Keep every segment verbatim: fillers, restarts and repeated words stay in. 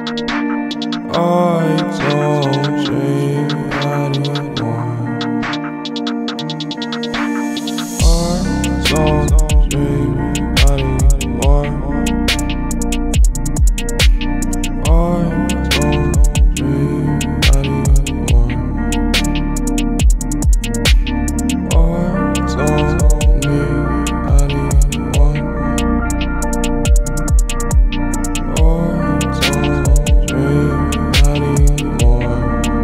I don't dream anymore. I don't dream anymore. I don't dream anymore. I don't need anyone. I don't dream anymore.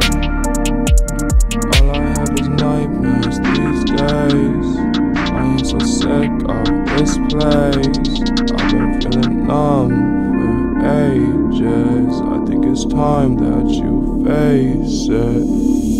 All I have is nightmares these days. I am so sick of this place. I've been feeling numb for ages. I think it's time that you face it.